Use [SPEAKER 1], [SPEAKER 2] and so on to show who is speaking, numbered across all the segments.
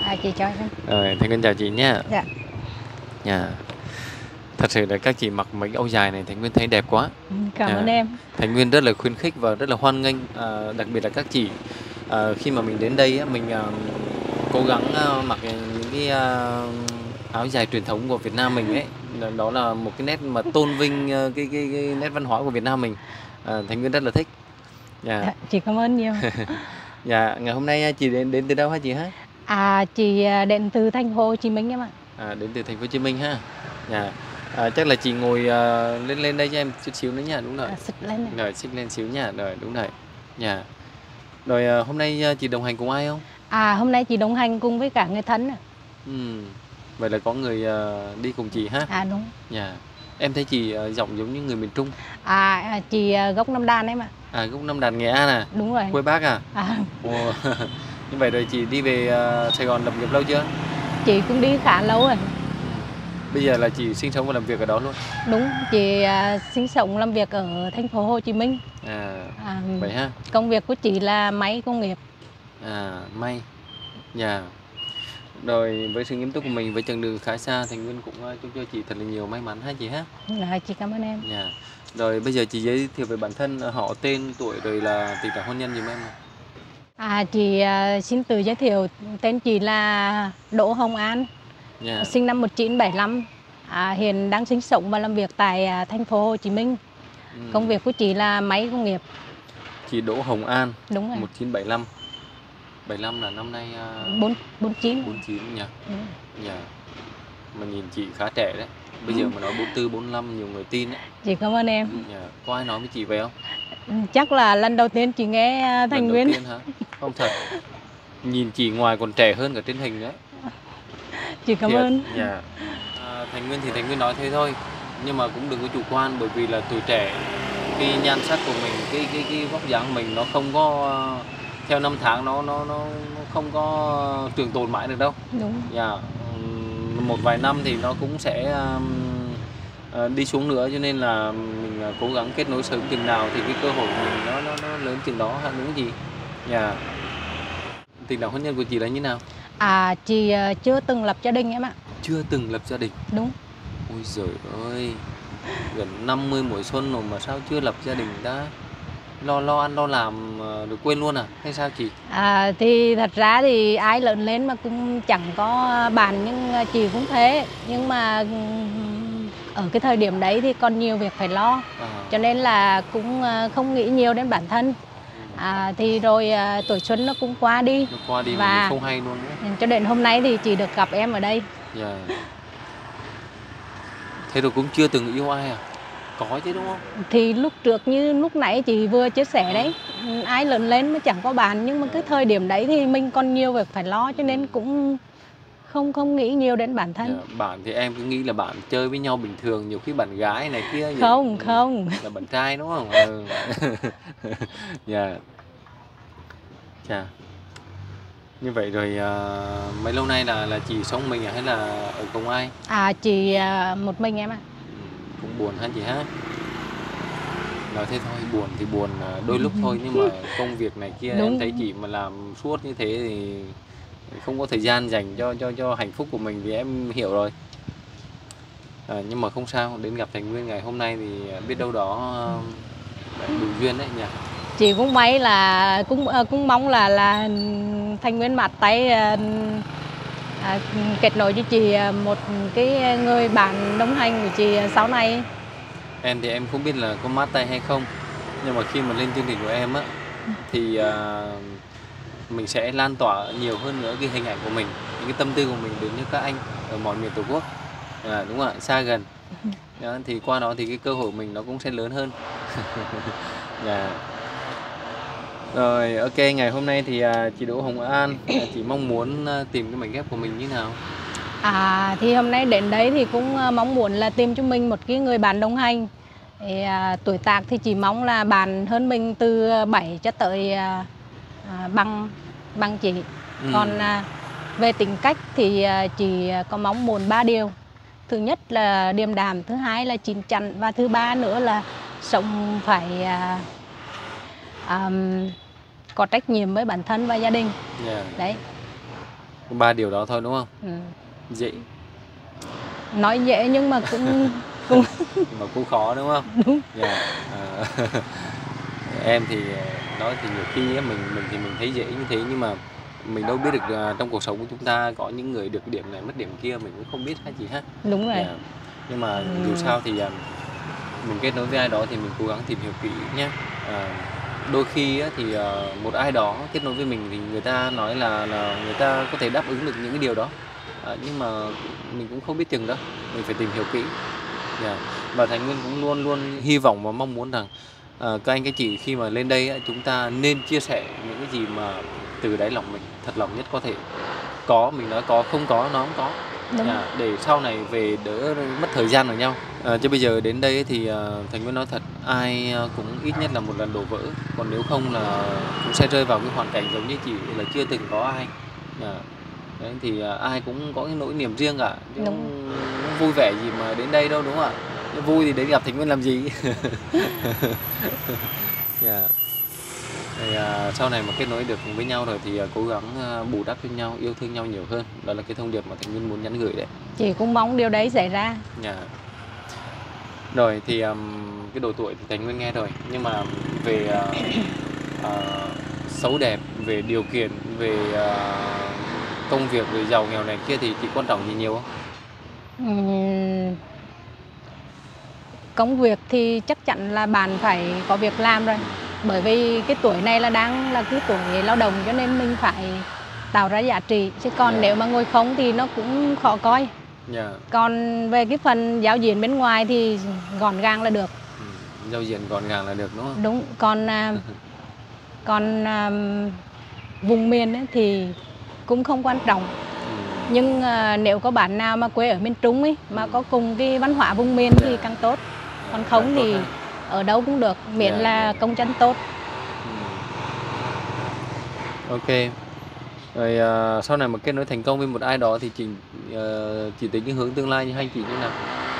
[SPEAKER 1] Chị chào anh.
[SPEAKER 2] Rồi, Thành Nguyên chào chị nhé.
[SPEAKER 1] Dạ.
[SPEAKER 2] Dạ. Thật sự là các chị mặc mấy cái áo dài này Thành Nguyên thấy đẹp quá.
[SPEAKER 1] Cảm ơn em.
[SPEAKER 2] Thành Nguyên rất là khuyến khích và rất là hoan nghênh, đặc biệt là các chị khi mà mình đến đây mình cố gắng mặc những cái áo dài truyền thống của Việt Nam mình ấy. Đó là một cái nét mà tôn vinh cái nét văn hóa của Việt Nam mình. Thành Nguyên rất là thích.
[SPEAKER 1] Dạ, chị cảm ơn nhiều.
[SPEAKER 2] Dạ, ngày hôm nay chị đến từ đâu hả chị hả?
[SPEAKER 1] Chị đến từ thành phố Hồ Chí Minh em ạ.
[SPEAKER 2] Đến từ thành phố Hồ Chí Minh ha. Dạ. Chắc là chị ngồi lên đây cho em chút xíu nữa nha, đúng rồi.
[SPEAKER 1] Xích lên này.
[SPEAKER 2] Rồi, xích lên xíu nha, rồi đúng rồi. Dạ. Rồi hôm nay chị đồng hành cùng ai không?
[SPEAKER 1] Hôm nay chị đồng hành cùng với cả người thân.
[SPEAKER 2] Vậy là có người đi cùng chị ha?
[SPEAKER 1] Đúng.
[SPEAKER 2] Dạ. Em thấy chị giọng giống như người miền Trung.
[SPEAKER 1] Chị gốc Nam Đàn em ạ.
[SPEAKER 2] Gốc Nam Đàn Nghệ An à?
[SPEAKER 1] Đúng rồi.
[SPEAKER 2] Quê bác à? Như vậy rồi chị đi về Sài Gòn lập nghiệp lâu chưa?
[SPEAKER 1] Chị cũng đi khá lâu rồi.
[SPEAKER 2] Bây giờ là chị sinh sống và làm việc ở đó luôn?
[SPEAKER 1] Đúng, chị sinh sống làm việc ở thành phố Hồ Chí Minh.
[SPEAKER 2] Vậy ha?
[SPEAKER 1] Công việc của chị là máy công nghiệp.
[SPEAKER 2] May. Dạ. Rồi với sự nghiêm túc của mình, với chặng đường khá xa, Thành Nguyên cũng chúc cho chị thật là nhiều may mắn ha chị ha.
[SPEAKER 1] Chị cảm ơn em.
[SPEAKER 2] Dạ. Rồi bây giờ chị giới thiệu về bản thân, họ, tên, tuổi, rồi là tình trạng hôn nhân giùm em nào.
[SPEAKER 1] Chị xin tự giới thiệu, tên chị là Đỗ Hồng An. Sinh năm 1975, hiện đang sinh sống và làm việc tại thành phố Hồ Chí Minh. Công việc của chị là máy công nghiệp.
[SPEAKER 2] Chị Đỗ Hồng An.
[SPEAKER 1] Đúng rồi.
[SPEAKER 2] 1975. 75 là năm nay
[SPEAKER 1] 49.
[SPEAKER 2] 49 nhỉ? Dạ. Mà nhìn chị khá trẻ đấy. Bây giờ mà nói 44, 45 nhiều người tin đấy.
[SPEAKER 1] Chị cảm ơn em.
[SPEAKER 2] Có ai nói với chị về không?
[SPEAKER 1] Chắc là lần đầu tiên chị nghe Thành Nguyên.
[SPEAKER 2] Lần đầu tiên hả? Không thật. Nhìn chị ngoài còn trẻ hơn cả trên hình nữa.
[SPEAKER 1] Chị cảm ơn.
[SPEAKER 2] Dạ. Thành Nguyên thì Thành Nguyên nói thế thôi, nhưng mà cũng đừng có chủ quan, bởi vì là tuổi trẻ, cái nhan sắc của mình, cái vóc dáng của mình nó không có theo năm tháng, nó không có trường tồn mãi được đâu.
[SPEAKER 1] Đúng.
[SPEAKER 2] Dạ. Một vài năm thì nó cũng sẽ đi xuống nữa, cho nên là mình cố gắng kết nối sớm chừng nào thì cái cơ hội của mình nó lớn chừng đó, đúng không chị? Dạ. Tình trạng hôn nhân của chị là như nào?
[SPEAKER 1] Chị chưa từng lập gia đình em ạ.
[SPEAKER 2] Chưa từng lập gia đình?
[SPEAKER 1] Đúng.
[SPEAKER 2] Ôi giời ơi, gần 50 mùa xuân rồi mà sao chưa lập gia đình ta? Lo ăn lo làm được quên luôn à? Hay sao chị?
[SPEAKER 1] Thì thật ra thì ai lớn lên mà cũng chẳng có bạn, nhưng chị cũng thế. Nhưng mà ở cái thời điểm đấy thì còn nhiều việc phải lo. Cho nên là cũng không nghĩ nhiều đến bản thân. Thì rồi tuổi xuân nó cũng qua đi.
[SPEAKER 2] Nó qua đi và mình không hay luôn đấy.
[SPEAKER 1] Cho đến hôm nay thì chị được gặp em ở đây.
[SPEAKER 2] Dạ. Thế rồi cũng chưa từng yêu ai à? Có chứ đúng không?
[SPEAKER 1] Thì lúc trước như lúc nãy chị vừa chia sẻ đấy, ai lớn lên mà chẳng có bạn, nhưng mà cái thời điểm đấy thì mình còn nhiều việc phải lo, cho nên cũng không nghĩ nhiều đến bản thân.
[SPEAKER 2] Bạn thì em cứ nghĩ là bạn chơi với nhau bình thường, nhiều khi bạn gái này kia.
[SPEAKER 1] Không.
[SPEAKER 2] Là bạn trai đúng không? Dạ. Chà. Như vậy rồi mấy lâu nay là chị sống mình hay là ở cùng ai?
[SPEAKER 1] Chị một mình em ạ.
[SPEAKER 2] Cũng buồn hả chị ha? Nói thế thôi, buồn thì buồn đôi lúc thôi, nhưng mà công việc này kia đúng. Em thấy chị mà làm suốt như thế thì không có thời gian dành cho hạnh phúc của mình, vì em hiểu rồi. Nhưng mà không sao, đến gặp Thành Nguyên ngày hôm nay thì biết đâu đó đủ duyên đấy nhỉ.
[SPEAKER 1] Chị cũng may là cũng mong là Thành Nguyên mặt tay kết nối cho chị một cái người bạn đồng hành của chị sau này.
[SPEAKER 2] Em thì em không biết là có mát tay hay không, nhưng mà khi mà lên chương trình của em á thì mình sẽ lan tỏa nhiều hơn nữa cái hình ảnh của mình, những cái tâm tư của mình đến với các anh ở mọi miền Tổ quốc, đúng không ạ, xa gần. Đó, thì qua đó thì cái cơ hội mình nó cũng sẽ lớn hơn. Rồi, ok, ngày hôm nay thì chị Đỗ Hồng An, chị mong muốn tìm cái mảnh ghép của mình như nào?
[SPEAKER 1] Thì hôm nay đến đấy thì cũng mong muốn là tìm cho mình một cái người bạn đồng hành. Thì, tuổi tác thì chỉ mong là bạn hơn mình từ 7 cho tới bằng chị. Còn về tính cách thì chị có mong muốn 3 điều. Thứ nhất là điềm đạm, thứ hai là chín chắn, và thứ ba nữa là sống phải có trách nhiệm với bản thân và gia đình. Đấy.
[SPEAKER 2] 3 điều đó thôi đúng không?
[SPEAKER 1] Ừ.
[SPEAKER 2] Dễ.
[SPEAKER 1] Nói dễ nhưng mà cũng cũng
[SPEAKER 2] Mà cũng khó đúng không?
[SPEAKER 1] đúng.
[SPEAKER 2] Yeah. Em thì nói thì nhiều khi á, mình thì mình thấy dễ như thế, nhưng mà mình đâu biết được trong cuộc sống của chúng ta có những người được điểm này mất điểm kia mình cũng không biết hả chị ha?
[SPEAKER 1] Đúng rồi.
[SPEAKER 2] Yeah. Nhưng mà dù sao thì mình kết nối với ai đó thì mình cố gắng tìm hiểu kỹ nhé. Đôi khi á, thì một ai đó kết nối với mình thì người ta nói là người ta có thể đáp ứng được những cái điều đó, nhưng mà mình cũng không biết chừng đó, mình phải tìm hiểu kỹ. Yeah. Và Thành Nguyên cũng luôn luôn hy vọng và mong muốn rằng các anh các chị khi mà lên đây á, chúng ta nên chia sẻ những cái gì mà từ đáy lòng mình, thật lòng nhất có thể. Có, mình nói có, không có nó không có. Để sau này về đỡ mất thời gian với nhau. Chứ bây giờ đến đây ấy thì Thành Nguyên nói thật, ai cũng ít nhất là một lần đổ vỡ, còn nếu không là cũng sẽ rơi vào cái hoàn cảnh giống như chị là chưa từng có ai. Đấy, thì ai cũng có cái nỗi niềm riêng cả, chứ không vui vẻ gì mà đến đây đâu, đúng không ạ? Nếu vui thì đến gặp Thành Nguyên làm gì? Yeah. Thì, sau này mà kết nối được với nhau rồi thì cố gắng bù đắp cho nhau, yêu thương nhau nhiều hơn. Đó là cái thông điệp mà Thành Nguyên muốn nhắn gửi đấy.
[SPEAKER 1] Chị cũng mong điều đấy xảy ra.
[SPEAKER 2] Yeah. Rồi thì cái độ tuổi thì Thành Nguyên nghe rồi, nhưng mà về xấu đẹp, về điều kiện, về công việc, về giàu nghèo này kia thì chị quan trọng gì nhiều không?
[SPEAKER 1] Công việc thì chắc chắn là bạn phải có việc làm rồi. Bởi vì cái tuổi này là đang là cái tuổi lao động, cho nên mình phải tạo ra giá trị. Chứ còn nếu mà ngồi không thì nó cũng khó coi. Còn về cái phần giao diện bên ngoài thì gọn gàng là được.
[SPEAKER 2] Giao diện gọn gàng là được đúng không?
[SPEAKER 1] Đúng. Còn vùng miền ấy thì cũng không quan trọng. Nhưng nếu có bạn nào mà quê ở miền Trung ấy, mà có cùng cái văn hóa vùng miền thì càng tốt. Còn không thì ở đâu cũng được, miễn là công chân tốt.
[SPEAKER 2] Ok. Rồi sau này mà kết nối thành công với một ai đó thì chị tính cái hướng tương lai như hai chị như nào?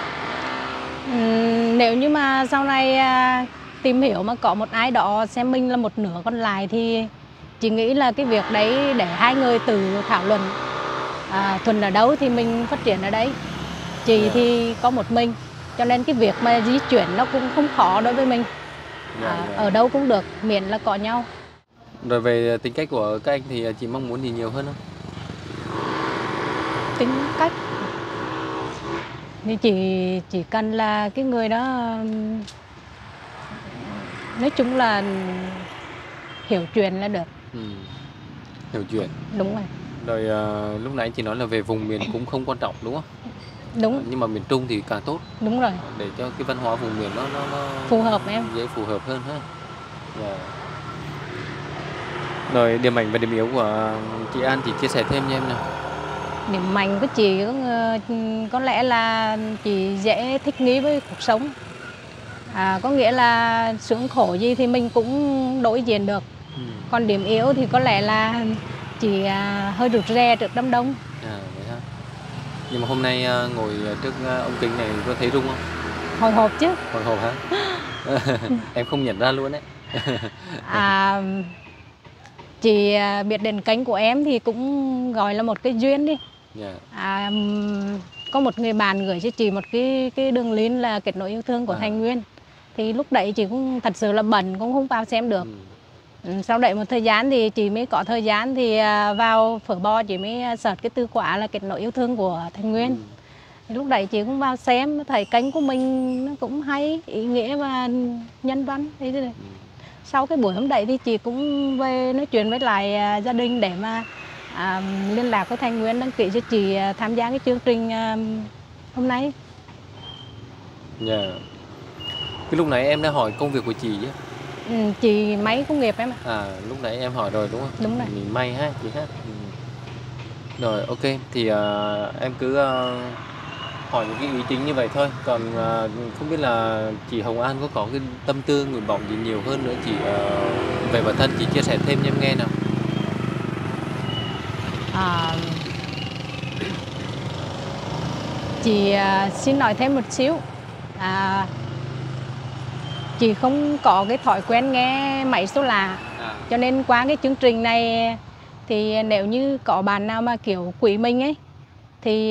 [SPEAKER 1] Nếu như mà sau này tìm hiểu mà có một ai đó xem mình là một nửa còn lại thì chị nghĩ là cái việc đấy để hai người tự thảo luận. Thuần ở đâu thì mình phát triển ở đấy. Chị thì có một mình, cho nên cái việc mà di chuyển nó cũng không khó đối với mình. Ở đâu cũng được, miễn là có nhau.
[SPEAKER 2] Rồi về tính cách của các anh thì chị mong muốn gì nhiều hơn không?
[SPEAKER 1] Tính cách thì chị chỉ cần là cái người đó nói chung là hiểu chuyện là được.
[SPEAKER 2] Hiểu chuyện.
[SPEAKER 1] Đúng rồi.
[SPEAKER 2] Rồi lúc nãy chị nói là về vùng miền cũng không quan trọng đúng không?
[SPEAKER 1] Đúng.
[SPEAKER 2] Nhưng mà miền Trung thì càng tốt.
[SPEAKER 1] Đúng rồi.
[SPEAKER 2] Để cho cái văn hóa vùng miền nó
[SPEAKER 1] phù hợp em.
[SPEAKER 2] Dễ phù hợp hơn ha. Rồi điểm mạnh và điểm yếu của chị An chị chia sẻ thêm cho em nào.
[SPEAKER 1] Điểm mạnh của chị có lẽ là chị dễ thích nghi với cuộc sống. Có nghĩa là sướng khổ gì thì mình cũng đối diện được. Còn điểm yếu thì có lẽ là chị hơi rụt rè trước đám đông.
[SPEAKER 2] Vậy hả? Nhưng mà hôm nay ngồi trước ống kính này có thấy rung không?
[SPEAKER 1] Hồi hộp chứ.
[SPEAKER 2] Hồi hộp hả? Em không nhận ra luôn đấy.
[SPEAKER 1] Chị biết đến kênh của em thì cũng gọi là một cái duyên đi. Có một người bạn gửi cho chị một cái đường link là kết nối yêu thương của Thành Nguyên. Thì lúc đấy chị cũng thật sự là bận, cũng không vào xem được. Sau đấy một thời gian thì chị mới có thời gian thì vào phở bo chị mới search cái từ khóa là kết nối yêu thương của Thành Nguyên. Thì lúc đấy chị cũng vào xem, thấy kênh của mình nó cũng hay, ý nghĩa và nhân văn. Sau cái buổi hôm đấy thì chị cũng về nói chuyện với lại gia đình để mà liên lạc với Thành Nguyên đăng ký cho chị tham gia cái chương trình hôm nay.
[SPEAKER 2] Cái lúc nãy em đã hỏi công việc của chị chứ?
[SPEAKER 1] Chị máy công nghiệp em ạ.
[SPEAKER 2] Lúc nãy em hỏi rồi đúng không?
[SPEAKER 1] Đúng rồi.
[SPEAKER 2] Mình may ha chị ha. Rồi ok, thì em cứ hỏi những cái ý chính như vậy thôi. Còn không biết là chị Hồng An có cái tâm tư nguyện vọng gì nhiều hơn nữa chị về bản thân chị chia sẻ thêm cho em nghe nào.
[SPEAKER 1] Chị xin nói thêm một xíu. Chị không có cái thói quen nghe máy số lạ. Cho nên qua cái chương trình này thì nếu như có bạn nào mà kiểu quý mình ấy thì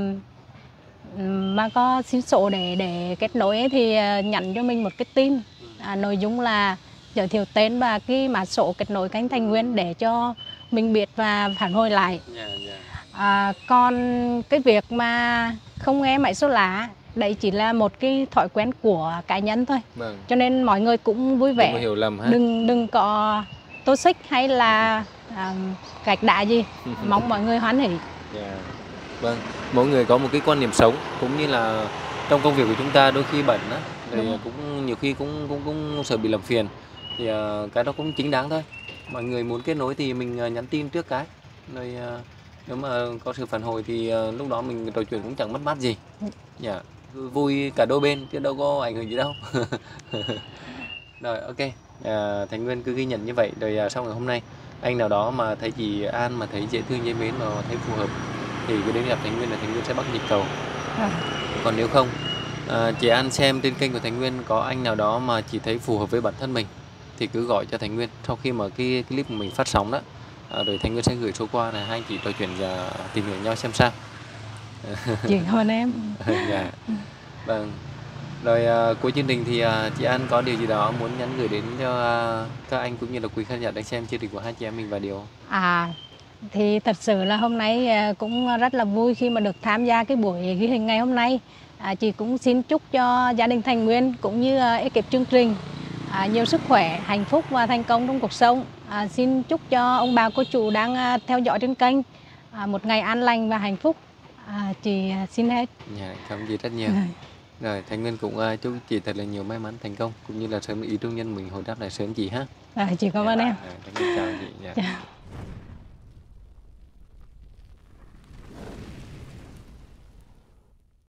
[SPEAKER 1] mà có xin số để kết nối ấy, thì nhắn cho mình một cái tin, nội dung là giới thiệu tên và cái mã số kết nối kênh Thành Nguyên để cho mình biết và phản hồi lại. Còn cái việc mà không nghe máy số lạ đấy chỉ là một cái thói quen của cá nhân thôi. Cho nên mọi người cũng vui vẻ,
[SPEAKER 2] hiểu lầm ha.
[SPEAKER 1] đừng có tô xích hay là gạch đá gì. Mong mọi người hoan hỉ.
[SPEAKER 2] Vâng, mỗi người có một cái quan niệm sống, cũng như là trong công việc của chúng ta đôi khi bận á, rồi cũng nhiều khi cũng sợ bị làm phiền, thì cái đó cũng chính đáng thôi. Mọi người muốn kết nối thì mình nhắn tin trước cái, rồi nếu mà có sự phản hồi thì lúc đó mình trò chuyện cũng chẳng mất mát gì. Vui cả đôi bên chứ đâu có ảnh hưởng gì đâu. Rồi ok, Thành Nguyên cứ ghi nhận như vậy. Rồi sau ngày hôm nay anh nào đó mà thấy chị An mà thấy dễ thương dễ mến mà thấy phù hợp thì cứ đến gặp Thành Nguyên là Thành Nguyên sẽ bắt nhịp cầu. Còn nếu không, chị An xem trên kênh của Thành Nguyên có anh nào đó mà chị thấy phù hợp với bản thân mình thì cứ gọi cho Thành Nguyên. Sau khi mà cái clip của mình phát sóng đó, rồi Thành Nguyên sẽ gửi số qua này, hai anh chị trò chuyện và tìm hiểu nhau xem sao.
[SPEAKER 1] Chị cảm ơn em.
[SPEAKER 2] Dạ. Vâng. Rồi cuối chương trình thì chị An có điều gì đó muốn nhắn gửi đến cho các anh cũng như là quý khán giả đang xem chương trình của hai chị em mình vài điều?
[SPEAKER 1] Thì thật sự là hôm nay cũng rất là vui khi mà được tham gia cái buổi ghi hình ngày hôm nay. Chị cũng xin chúc cho gia đình Thành Nguyên cũng như ekip chương trình nhiều sức khỏe, hạnh phúc và thành công trong cuộc sống. Xin chúc cho ông bà cô chú đang theo dõi trên kênh một ngày an lành và hạnh phúc. Chị xin hết.
[SPEAKER 2] Dạ, cảm ơn chị rất nhiều. Rồi Thành Nguyên cũng chúc chị thật là nhiều may mắn, thành công cũng như là sớm ý trung nhân mình hồi đáp lại sớm chị ha.
[SPEAKER 1] Chị cảm ơn em.
[SPEAKER 2] Thành Nguyên chào chị. Dạ.